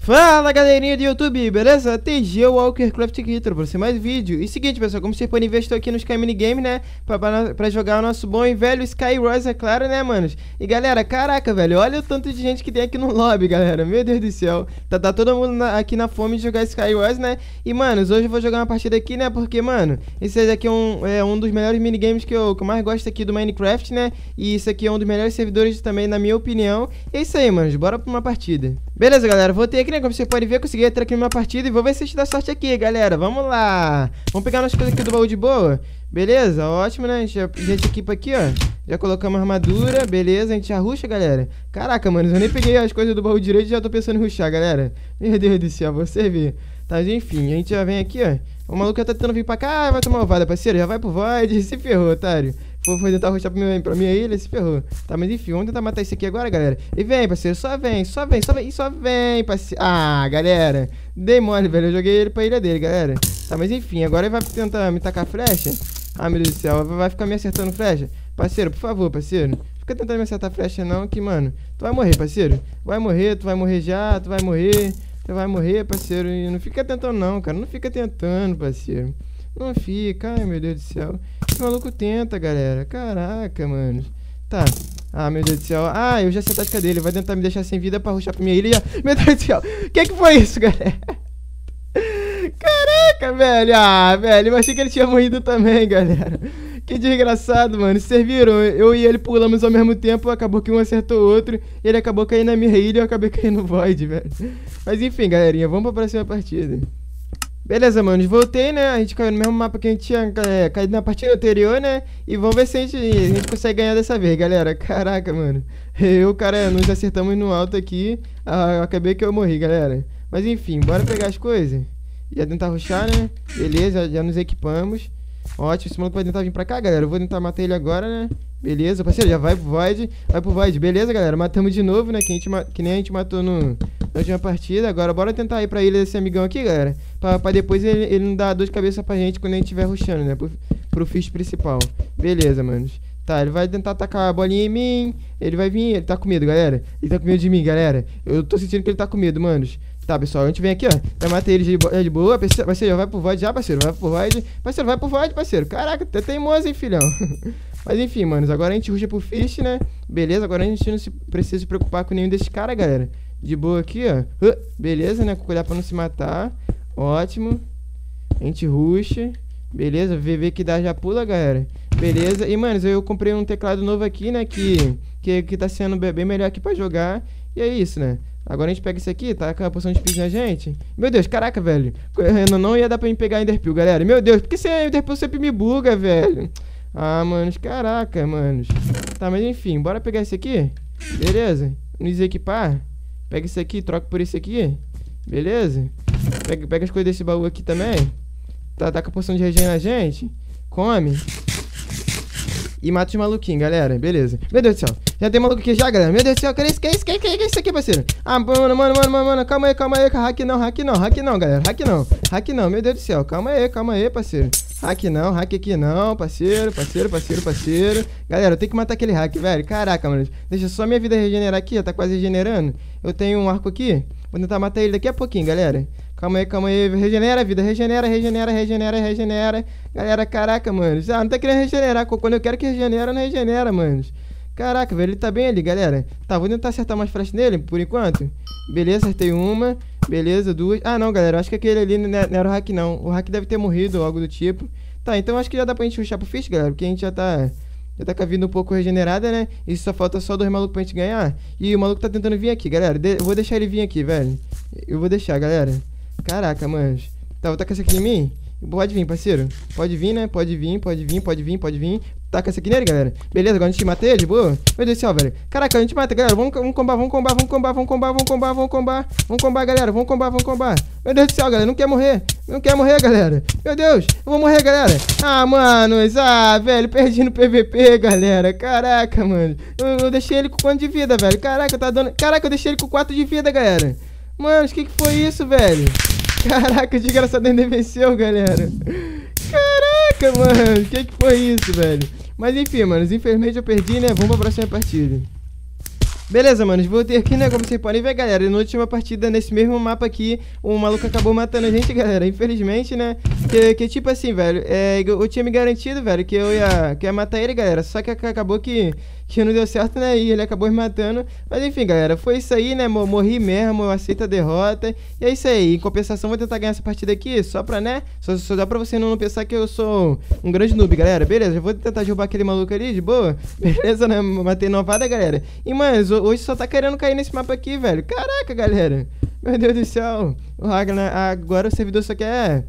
Fala galerinha do YouTube, beleza? TG Walkercraft aqui, pra você mais vídeo. E seguinte pessoal, como vocês podem ver, estou aqui no Sky Minigame, né? Pra jogar o nosso bom e velho Skywars, é claro, né, manos? E galera, caraca, velho, olha o tanto de gente que tem aqui no lobby, galera. Meu Deus do céu, tá todo mundo aqui na fome de jogar Skywars, né? E manos, hoje eu vou jogar uma partida aqui, né? Porque, mano, esse aqui é um dos melhores minigames que eu mais gosto aqui do Minecraft, né? E isso aqui é um dos melhores servidores também, na minha opinião. E é isso aí, manos, bora pra uma partida. Beleza, galera, voltei aqui, né? Como você pode ver, consegui entrar aqui numa partida e vou ver se a gente dá sorte aqui, galera. Vamos lá. Vamos pegar umas coisas aqui do baú de boa. Beleza, ótimo, né? A gente equipa aqui, ó. Já colocamos armadura, beleza. A gente já rusha, galera. Caraca, mano, eu nem peguei as coisas do baú direito e já tô pensando em rushar, galera. Meu Deus do céu, você vê. Tá, enfim, a gente já vem aqui, ó. O maluco já tá tentando vir pra cá, vai tomar uma ovada, parceiro. Já vai pro void, se ferrou, otário. Foi tentar rushar pra minha ilha, se ferrou. Tá, mas enfim, vamos tentar matar isso aqui agora, galera. E vem, parceiro, só vem, parceiro. Ah, galera, dei mole, velho, eu joguei ele pra ilha dele, galera. Tá, mas enfim, agora ele vai tentar me tacar flecha. Ah, meu Deus do céu, vai ficar me acertando flecha. Parceiro, por favor, parceiro, fica tentando me acertar flecha não, que, mano, tu vai morrer, parceiro. Vai morrer, tu vai morrer já, tu vai morrer. Tu vai morrer, parceiro, e não fica tentando não, cara, não fica tentando, parceiro. Não fica, ai meu Deus do céu. Esse maluco tenta, galera. Caraca, mano. Tá. Ah, meu Deus do céu. Ah, eu já sei a tática dele. Vai tentar me deixar sem vida pra rushar pra minha ilha. Meu Deus do céu. O que foi isso, galera? Caraca, velho. Ah, velho. Eu achei que ele tinha morrido também, galera. Que desgraçado, mano. Vocês viram? Eu e ele pulamos ao mesmo tempo. Acabou que um acertou o outro. Ele acabou caindo na minha ilha e eu acabei caindo no void, velho. Mas enfim, galerinha. Vamos pra próxima partida. Beleza, manos, voltei, né? A gente caiu no mesmo mapa que a gente tinha caído na partida anterior, né? E vamos ver se a gente consegue ganhar dessa vez, galera. Caraca, mano. Cara, nos acertamos no alto aqui. Ah, acabei que eu morri, galera. Mas enfim, bora pegar as coisas. Já tentar rushar, né? Beleza, já nos equipamos. Ótimo, esse maluco vai tentar vir pra cá, galera. Eu vou tentar matar ele agora, né? Beleza, parceiro, já vai pro void. Vai pro void, beleza, galera. Matamos de novo, né? Que nem a gente matou na última partida. Agora bora tentar ir pra ilha desse amigão aqui, galera. Pra depois ele não dar dor de cabeça pra gente quando a gente estiver rushando, né? Pro fish principal. Beleza, manos. Tá, ele vai tentar atacar a bolinha em mim. Ele vai vir, ele tá com medo, galera. Ele tá com medo de mim, galera. Eu tô sentindo que ele tá com medo, manos. Tá, pessoal, a gente vem aqui, ó. Já matei ele de boa, parceiro, já vai pro void já, parceiro. Vai pro void. Parceiro, vai pro void, parceiro. Caraca, tá teimoso, hein, filhão. Mas enfim, manos, agora a gente rusha pro fish, né? Beleza, agora a gente não precisa se preocupar com nenhum desses caras, galera. De boa aqui, ó. Beleza, né? Com cuidado pra não se matar. Ótimo. A gente rusha. Beleza, VV que dá já pula, galera. Beleza. E, manos, eu comprei um teclado novo aqui, né? Que tá sendo bem melhor aqui pra jogar. E é isso, né? Agora a gente pega isso aqui, tá com a poção de speed na gente. Meu Deus, caraca, velho. Não ia dar pra me pegar Enderpeel, galera. Meu Deus, por que esse Enderpeel sempre me buga, velho? Ah, manos, caraca, manos. Tá, mas enfim, bora pegar esse aqui. Beleza? Nos equipar. Pega isso aqui, troca por esse aqui. Beleza? Pega as coisas desse baú aqui também. Tá com a poção de regen na gente. Come. E mata os maluquinhos, galera. Beleza. Meu Deus do céu. Já tem maluco aqui já, galera. Meu Deus do céu. Que é isso aqui, parceiro? Ah, mano. Calma aí. Hack não, galera. Hack não. Meu Deus do céu. Calma aí, parceiro. Hack aqui não, parceiro. Galera, eu tenho que matar aquele hack, velho. Caraca, mano. Deixa só minha vida regenerar aqui. Já tá quase regenerando. Eu tenho um arco aqui. Vou tentar matar ele daqui a pouquinho, galera. Calma aí. Regenera a vida. Regenera. Galera, caraca, mano. Ah, não tá querendo regenerar. Quando eu quero que regenera, não regenera, mano. Caraca, velho. Ele tá bem ali, galera. Tá, vou tentar acertar mais flechas nele, por enquanto. Beleza, acertei uma. Beleza, duas. Ah, não, galera. Acho que aquele ali não era o hack, não. O hack deve ter morrido ou algo do tipo. Tá, então acho que já dá pra gente rushar pro fish, galera. Porque a gente já tá com a vida um pouco regenerada, né? E só falta só 2 malucos pra gente ganhar. E o maluco tá tentando vir aqui, galera. Eu vou deixar ele vir aqui, velho. Eu vou deixar, galera. Caraca, mano. Tá, vou tacar essa aqui em mim. Pode vir, parceiro. Pode vir, né? Pode vir. Taca essa aqui nele, galera. Beleza, agora a gente mata ele, de boa. Meu Deus do céu, velho. Caraca, a gente mata, galera. Vamos combar, galera. Vamos combar. Meu Deus do céu, galera. Não quer morrer, galera. Meu Deus, eu vou morrer, galera. Ah, manos. Ah, velho. Perdi no PVP, galera. Caraca, mano. Eu deixei ele com quanto de vida, velho? Caraca, eu deixei ele com 4 de vida, galera. Mano, o que foi isso, velho? Caraca, o desgraçado ainda venceu, galera. Caraca, mano, o que foi isso, velho? Mas enfim, mano, infelizmente eu perdi, né? Vamos pra próxima partida. Beleza, manos, voltei aqui, né, como vocês podem ver, galera. E na última partida, nesse mesmo mapa aqui, o maluco acabou matando a gente, galera. Infelizmente, né, que tipo assim, velho, eu tinha me garantido, velho, que eu ia matar ele, galera. Só que acabou que não deu certo, né, e ele acabou me matando. Mas enfim, galera, foi isso aí, né, morri mesmo, eu aceito a derrota. E é isso aí, em compensação vou tentar ganhar essa partida aqui, só pra, né, só dá pra você não pensar que eu sou um grande noob, galera. Beleza, eu vou tentar derrubar aquele maluco ali, de boa. Beleza, né, matei novada, galera. E, mano, hoje só tá querendo cair nesse mapa aqui, velho. Caraca, galera. Meu Deus do céu. O Ragnar, agora o servidor só quer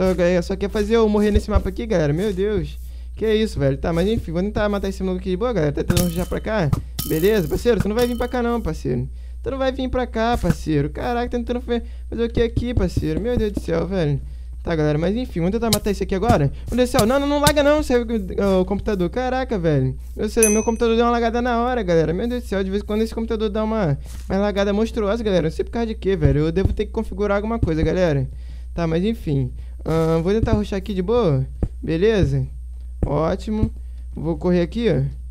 fazer eu morrer nesse mapa aqui, galera. Meu Deus. Que isso, velho. Tá, mas enfim, vou tentar matar esse maluco aqui de boa, galera. Tá tentando já pra cá. Beleza, parceiro? Tu não vai vir pra cá não, parceiro. Tu não vai vir pra cá, parceiro. Caraca, tá tentando fazer o que aqui, parceiro? Meu Deus do céu, velho. Tá, galera, mas enfim, vamos tentar matar esse aqui agora. Meu Deus do céu, não larga não, o computador. Caraca, velho. Meu computador deu uma lagada na hora, galera. Meu Deus do céu, de vez em quando esse computador dá uma lagada monstruosa, galera. Não sei por causa de quê, velho. Eu devo ter que configurar alguma coisa, galera. Tá, mas enfim. Vou tentar rushar aqui de boa. Beleza? Ótimo. Vou correr aqui,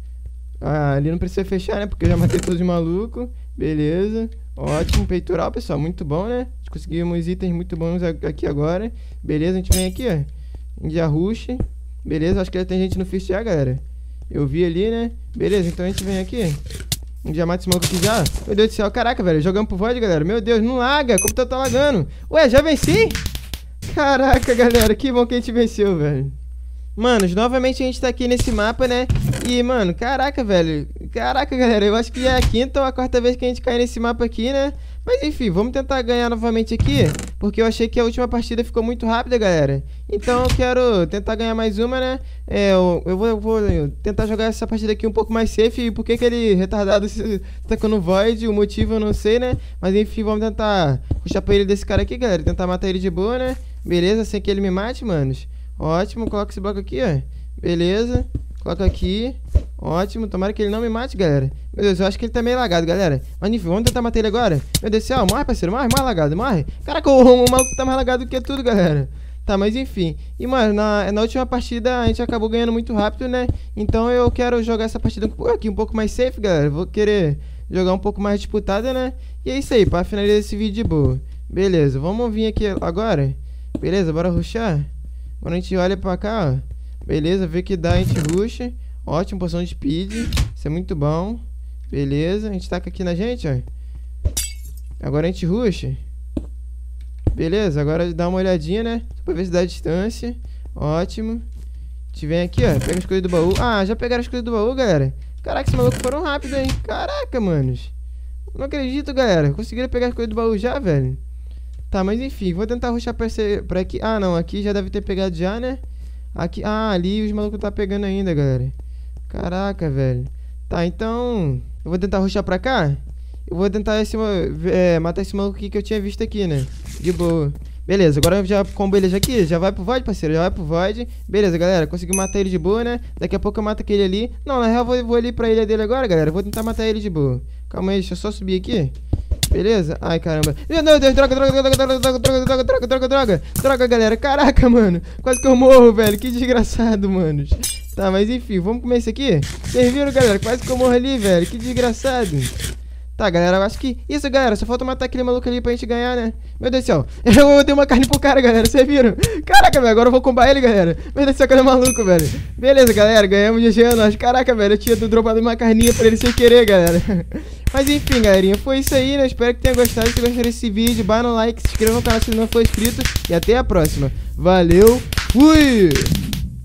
ó. Ali não precisa fechar, né? Porque eu já matei todos os malucos. Beleza. Ótimo, peitoral, pessoal, muito bom, né? Conseguimos itens muito bons aqui agora. Beleza, a gente vem aqui, ó. Já rush. Beleza, acho que já tem gente no fish já, galera. Eu vi ali, né? Beleza, então a gente vem aqui. Já mata esse maluco aqui já. Meu Deus do céu, caraca, velho. Jogamos pro void, galera. Meu Deus, não laga. O computador tá lagando. Ué, já venci? Caraca, galera, que bom que a gente venceu, velho. Manos, novamente a gente tá aqui nesse mapa, né? E, mano, caraca, velho. Caraca, galera, eu acho que é a quinta ou a quarta vez que a gente cai nesse mapa aqui, né? Mas enfim, vamos tentar ganhar novamente aqui, porque eu achei que a última partida ficou muito rápida, galera. Então eu quero tentar ganhar mais uma, né? Eu vou tentar jogar essa partida aqui um pouco mais safe. E por que aquele retardado se tacou no void? O motivo eu não sei, né? Mas enfim, vamos tentar puxar pra ele desse cara aqui, galera. Tentar matar ele de boa, né? Beleza, sem que ele me mate, manos. Ótimo, coloca esse bloco aqui, ó. Beleza, coloca aqui. Ótimo, tomara que ele não me mate, galera. Meu Deus, eu acho que ele tá meio lagado, galera. Mas enfim, vamos tentar matar ele agora. Meu Deus do céu, morre, parceiro, morre, lagado, morre. Caraca, o maluco tá mais lagado do que tudo, galera. Tá, mas enfim. E, mano, na última partida a gente acabou ganhando muito rápido, né? Então eu quero jogar essa partida aqui um pouco mais safe, galera. Vou querer jogar um pouco mais disputada, né? E é isso aí, pra finalizar esse vídeo de boa. Beleza, vamos vir aqui agora. Beleza, bora rushar. Quando a gente olha pra cá, ó. Beleza, vê que dá, a gente rusha. Ótimo, poção de speed. Isso é muito bom. Beleza, a gente taca aqui na gente, ó. Agora a gente rusha. Beleza, agora dá uma olhadinha, né? Só pra ver se dá a distância. Ótimo. A gente vem aqui, ó. Pega as coisas do baú. Ah, já pegaram as coisas do baú, galera. Caraca, esses malucos foram rápidos, hein? Caraca, manos. Não acredito, galera. Conseguiram pegar as coisas do baú já, velho. Tá, mas enfim, vou tentar rushar pra aqui. Ah, não, aqui já deve ter pegado já, né? Aqui, ali os malucos tá pegando ainda, galera. Caraca, velho. Tá, então eu vou tentar rushar pra cá. Eu vou tentar matar esse maluco aqui que eu tinha visto aqui, né? De boa. Beleza, agora eu já combo ele aqui. Já vai pro void, parceiro, já vai pro void. Beleza, galera, consegui matar ele de boa, né? Daqui a pouco eu mato aquele ali. Não, na real eu vou ali pra ilha dele agora, galera. Vou tentar matar ele de boa. Calma aí, deixa eu só subir aqui. Beleza? Ai, caramba. Meu Deus, droga, galera. Caraca, mano. Quase que eu morro, velho. Que desgraçado, manos. Tá, mas enfim, vamos comer isso aqui? Vocês viram, galera? Quase que eu morro ali, velho. Que desgraçado. Tá, galera, eu acho que... Isso, galera, só falta matar aquele maluco ali pra gente ganhar, né? Meu Deus do céu. Eu dei uma carne pro cara, galera, vocês viram? Caraca, velho, agora eu vou combar ele, galera. Meu Deus do céu, cadê o maluco, velho? Beleza, galera, ganhamos de GG. Caraca, velho, eu tinha dropado uma carninha pra ele sem querer, galera. Mas enfim, galerinha, foi isso aí, né? Espero que tenha gostado. Se gostou desse vídeo, bata no like, se inscreva no canal se não for inscrito. E até a próxima. Valeu, fui!